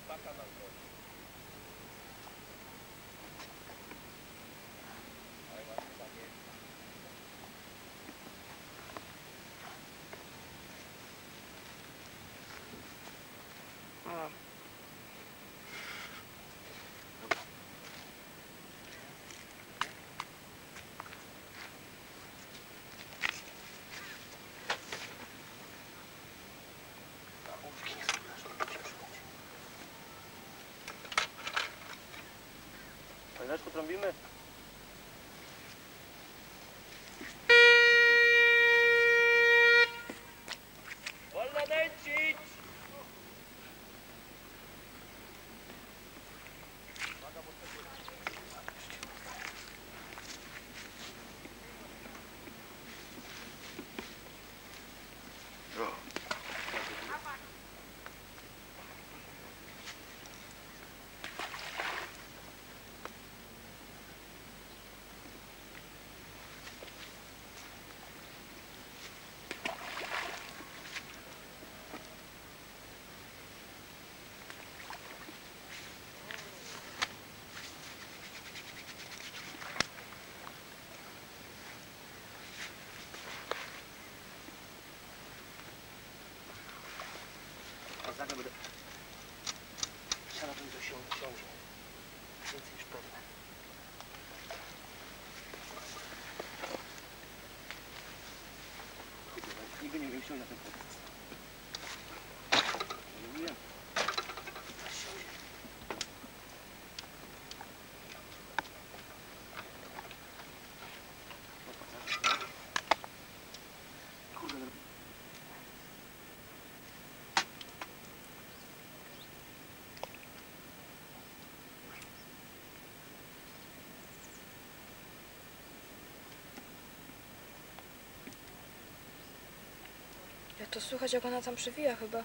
Chwileczkę trąbimy. Wolno nęcić! Zaraz będę... Chciałabym, że się ciąży. Więcej niż pewne. Nigdy nie wiem, siąść na ten podest. Nie wiem. Jak to słychać, jak ona tam przewija chyba.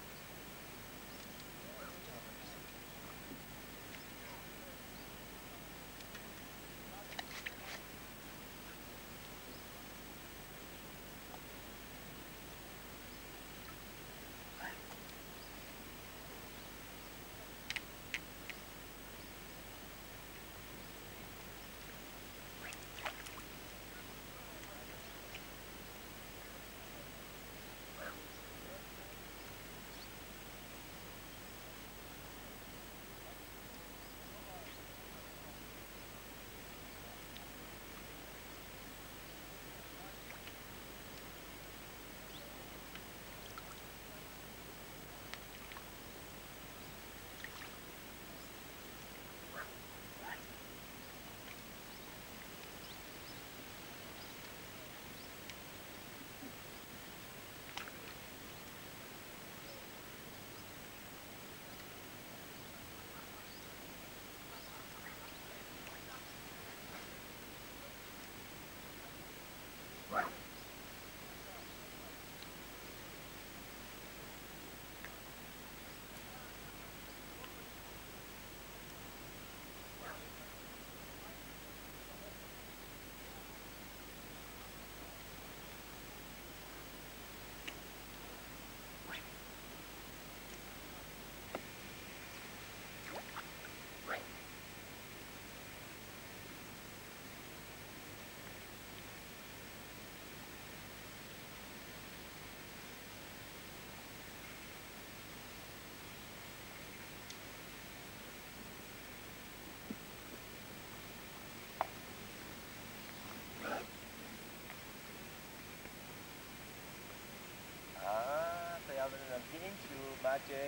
Maciek.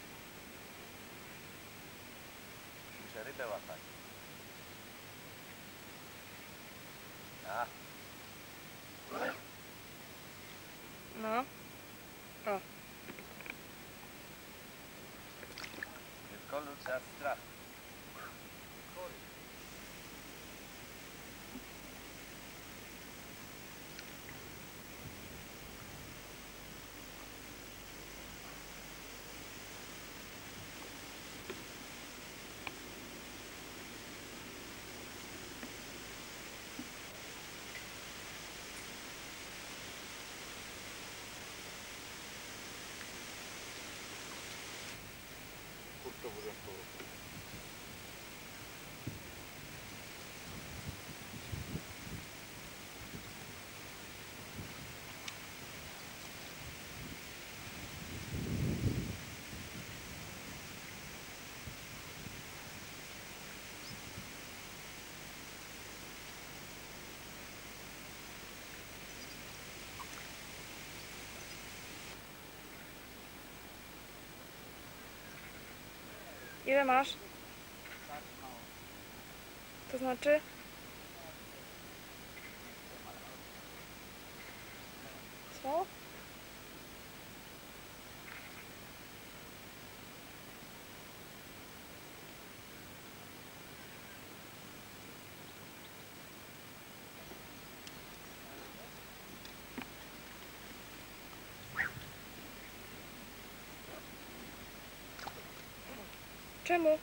Muszę rybę łapać. A. No. O. Tylko ludzka strach. Kurczę, Ile masz? To znaczy? Co? Czemu?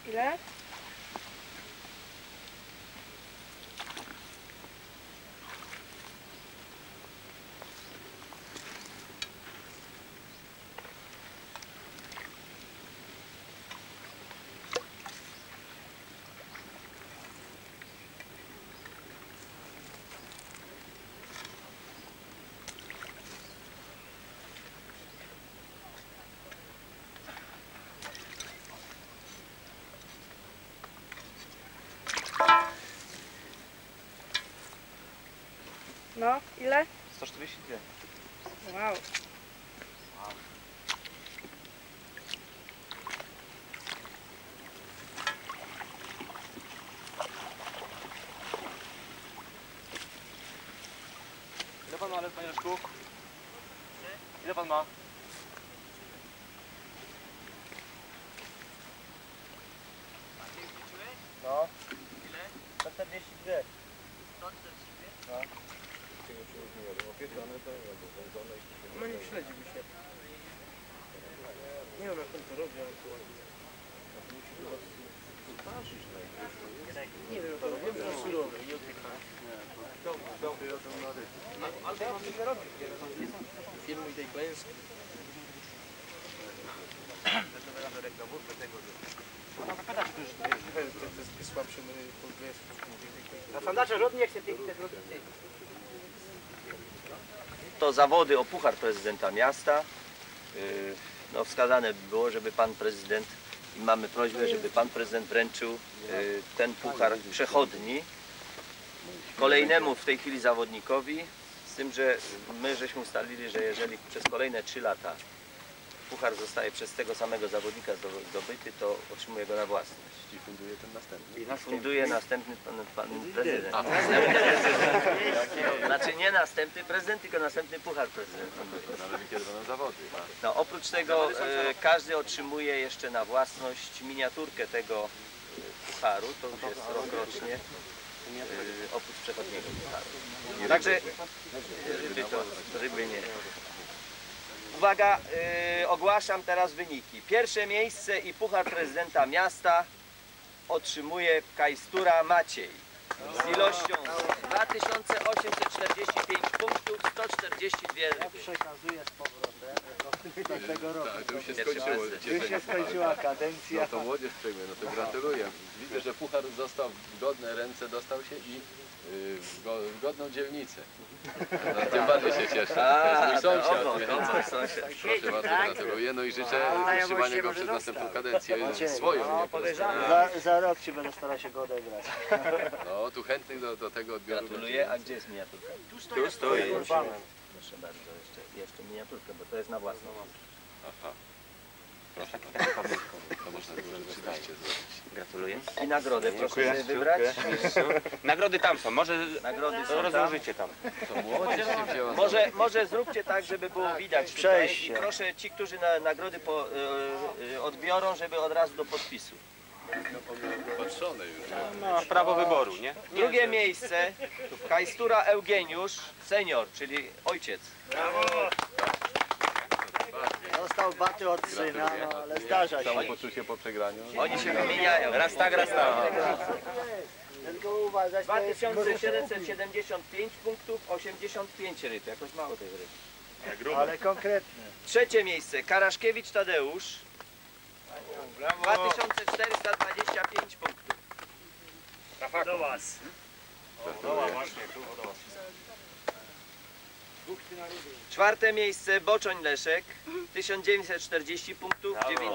Ile? No, ile? 142. Wow. Ile pan ma lat, panie Leszku? Ile pan ma? No. Ile? 142. 142? No. No nie śledzi mi się. Nie wiem jak on to robi, ale to ładnie. Nie wiem, to robi surowe i oddychać. Ale mam nie robić. Filmuj tej klęski. To jest słabszy po Na sandacze żadnie chce To zawody o Puchar Prezydenta Miasta. No, wskazane było, żeby pan prezydent, i mamy prośbę, żeby pan prezydent wręczył ten puchar przechodni kolejnemu w tej chwili zawodnikowi, z tym, że my żeśmy ustalili, że jeżeli przez kolejne 3 lata puchar zostaje przez tego samego zawodnika zdobyty, to otrzymuje go na własność. I funduje ten następny. Funduje następny pan prezydent. Znaczy nie następny prezydent, tylko następny puchar prezydent. Ale kiedy będą zawody. No, oprócz tego każdy otrzymuje jeszcze na własność miniaturkę tego pucharu, to już jest rokrocznie, oprócz przechodniego pucharu. Także ryby nie. Uwaga, ogłaszam teraz wyniki. Pierwsze miejsce i puchar prezydenta miasta otrzymuje Kajstura Maciej z ilością 2845 punktów, 142 ryby. Przekazuję z powrotem tego roku. Tak, to już się Pierwszy skończyło. prezydent. Już się skończyła kadencja. No to młodzież przejmie, no to gratuluję. Widzę, że puchar został w godne ręce, dostał się i w godną dzielnicę. No, tym bardziej się cieszę. To jest mój sąsiad. Proszę bardzo, gratuluję. No i życzę utrzymania go przez następną kadencję. Swoją. Za rok ci będę starał się go odegrać. No, tu chętnych do tego odbioru. Gratuluję. A gdzie jest miniaturka? Tu stoi. Proszę bardzo, jeszcze miniaturkę, bo to jest na własną. Aha. Proszę. To można było rzeczywiście zrobić. Gratuluję. I nagrodę proszę sobie wybrać. Nagrody tam są, może Nagrody są tam. rozłożycie tam. To młodzież się wzięła. Może zróbcie tak, żeby było widać tutaj. Przejście. I proszę ci, którzy nagrody odbiorą, żeby od razu do podpisu. Patrzone już. No, prawo wyboru, nie? Drugie miejsce Kajstura Eugeniusz, senior, czyli ojciec. Dostał baty od syna, no, ale zdarza się. Samopoczucie po przegraniu. Oni się wymieniają. Raz tak, raz tak. Tylko uważać, to jest 2775 punktów, 85 ryb. Jakoś mało tych ryb. ale konkretne. Trzecie miejsce Karaszkiewicz Tadeusz. 2425 punktów. Do was. Czwarte miejsce Boczoń Leszek. 1940 punktów,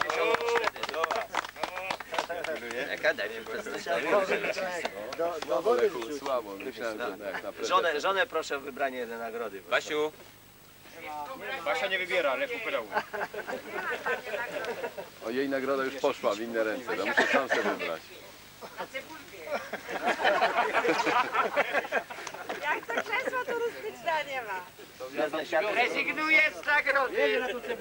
94. Jaka dajcie prezentowi. Do wody Lechu, wrzucić. słabo. Myślałem, że jak na prezent. Żonę proszę o wybranie jednej nagrody. Basiu, Basia nie wybiera, Lechu pedału. O, jej nagroda już poszła w inne ręce. No muszę sam sobie wybrać. Jak to krzesło turystyczne nie ma. Rezygnuję z nagrody.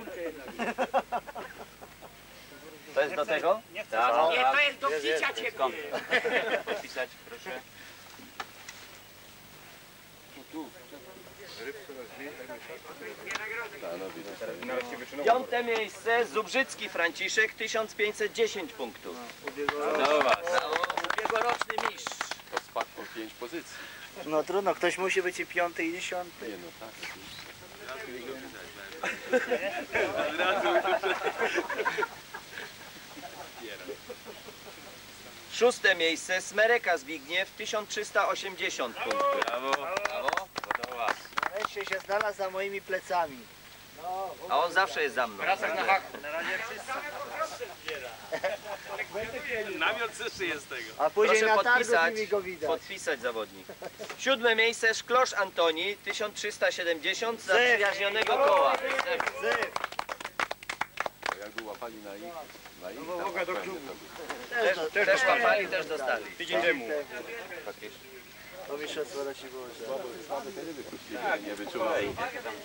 To jest do tego? Nie, to jest do picia ciepłego. Podpisać proszę. No widzisz. Piąte miejsce Zubrzycki Franciszek, 1510 punktów. No właśnie. Ubiegłoroczny mistrz. To spadł o 5 pozycji. No trudno, ktoś musi być i 5. i 10. Nie no tak. Szóste miejsce Smereka Zbigniew, 1380 punktów. Brawo. Brawo. Nareszcie się znalazł za moimi plecami. A on zawsze jest za mną. Namiot też jest tego. A później Proszę na targu podpisać, mi go widać. podpisać zawodnik. Siódme miejsce Szklosz Antoni, 1370 za Zew. przyjaźnionego koła. Zew. Jakby łapali na ich Też łapali, też dostali. Tydzień temu. To mistrzostwo Raciborza. nie wyczuwali.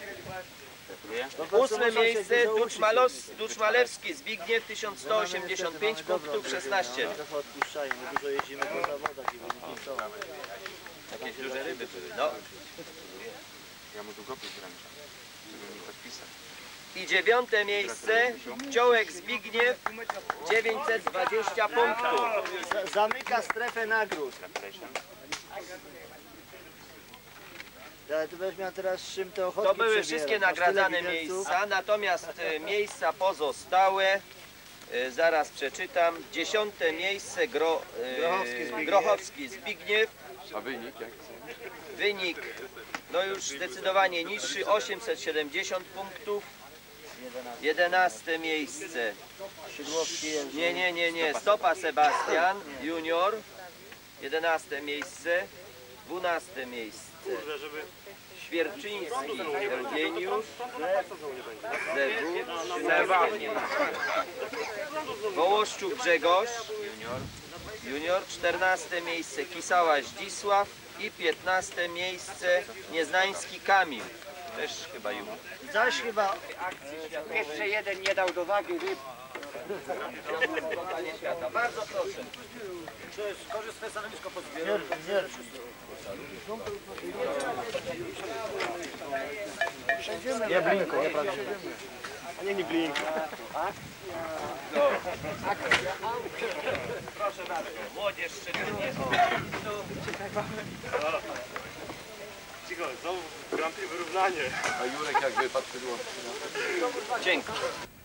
Ósme miejsce Duczmalewski Zbigniew, 1185 punktów, 16. Trochę odpuszczają, my dużo jeździmy po zawodach i wyniki są. Jakieś duże ryby były. No. Ja mu długopis wręczam, żeby mi podpisał. I dziewiąte miejsce Ciołek Zbigniew, 920 punktów. Zamyka strefę nagród. Ale ty będziesz miał teraz z czym te ochotki To były przebierać. wszystkie Masz tyle nagradzane widelców. miejsca, natomiast miejsca pozostałe, zaraz przeczytam. 10. miejsce Grochowski Zbigniew, A wynik jak? wynik no już zdecydowanie niższy, 870 punktów. 11. miejsce. Nie. Stopa Sebastian Junior. 11. miejsce. 12. miejsce. Świerczyński Eugeniusz. ZW. 13. miejsce. Wołoszczuk Grzegorz. Junior. 14. miejsce Kisała Zdzisław. I 15. miejsce Nieznański Kamil. Też chyba junior. Zaś chyba Jeszcze jeden nie dał do wagi ryb. Bardzo proszę. nie blinko, nie prawda. Młodzież szczególnie. A Jurek jak wypadł, Dzięki.